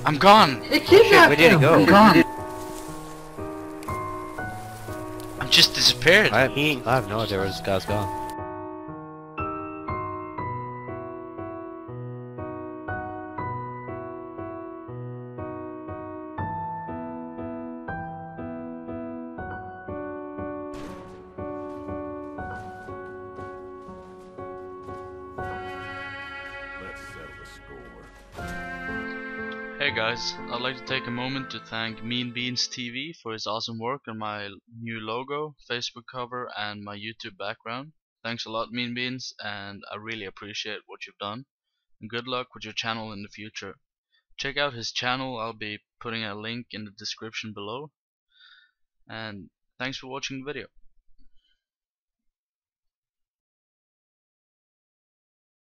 I'm gone! It kidnapped where did it him! go? I'm gone! I'm just disappeared. I have no idea where this guy's gone. Hey guys, I'd like to take a moment to thank MeanBeans TV for his awesome work on my new logo, Facebook cover, and my YouTube background. Thanks a lot, MeanBeans, and I really appreciate what you've done. And good luck with your channel in the future. Check out his channel, I'll be putting a link in the description below. And thanks for watching the video.